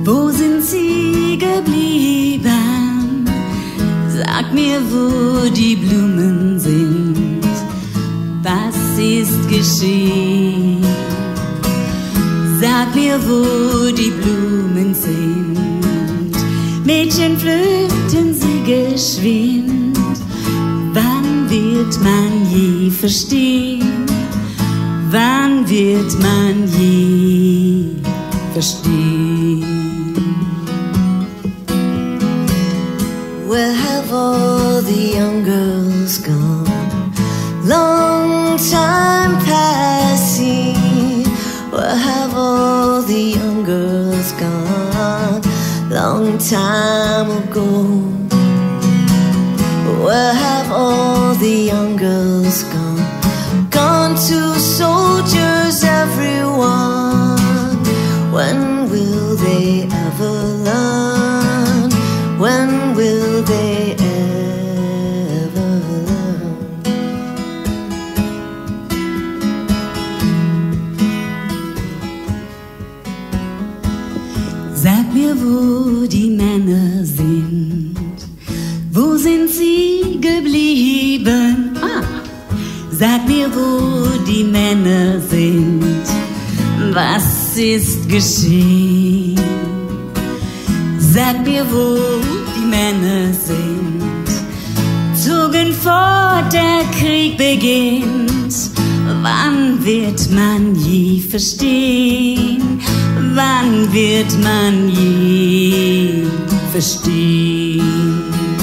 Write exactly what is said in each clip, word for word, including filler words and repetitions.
Wo sind sie geblieben? Sag mir, wo die Blumen sind. Was ist geschehen? Sag mir, wo die Blumen sind. Mädchen, flöten sie geschwind. Wann wird man je verstehen? Wann wird man je verstehen? Where have all the young girls gone? Long time passing. Where have all the young girls gone? Long time ago. Where have all the young girls gone? Gone to soldiers, everyone. When will they ever learn? When will they ever learn? Sag mir, wo die Männer sind. Wo sind sie geblieben? Ah. Sag mir, wo die Männer sind. Was ist geschehen? Sag mir, wo die Männer sind. Zogen fort, der Krieg beginnt. Wann wird man je verstehen? Wann wird man je verstehen?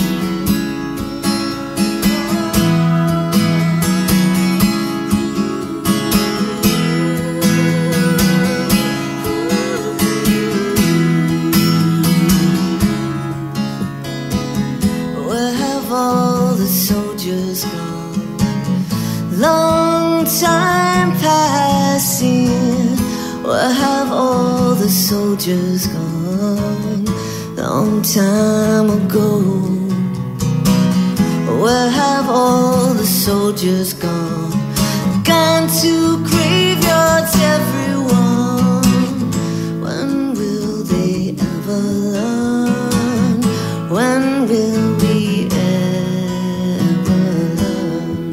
Long time passing. Where have all the soldiers gone? Long time ago. Where have all the soldiers gone? Gone to graveyards, everyone. When will they ever learn? When will we ever learn?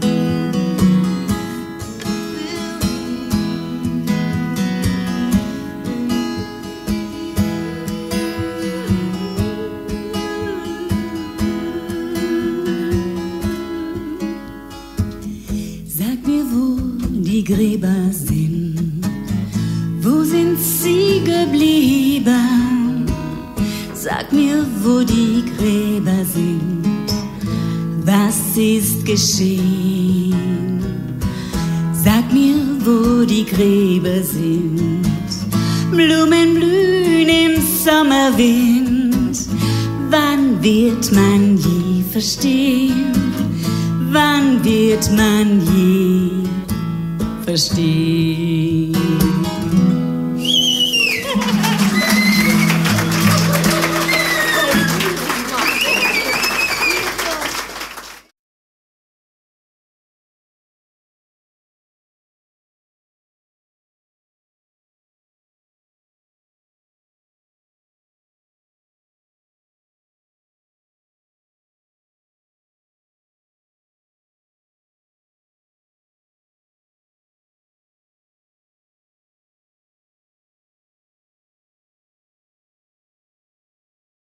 Sag mir, wo die Gräber sind. Wo sind sie geblieben? Sag mir, wo die Gräber sind. Was ist geschehen? Sag mir, wo die Gräber sind. Blumen blühen im Sommerwind. Wann wird man je verstehen? Wann wird man je verstehen?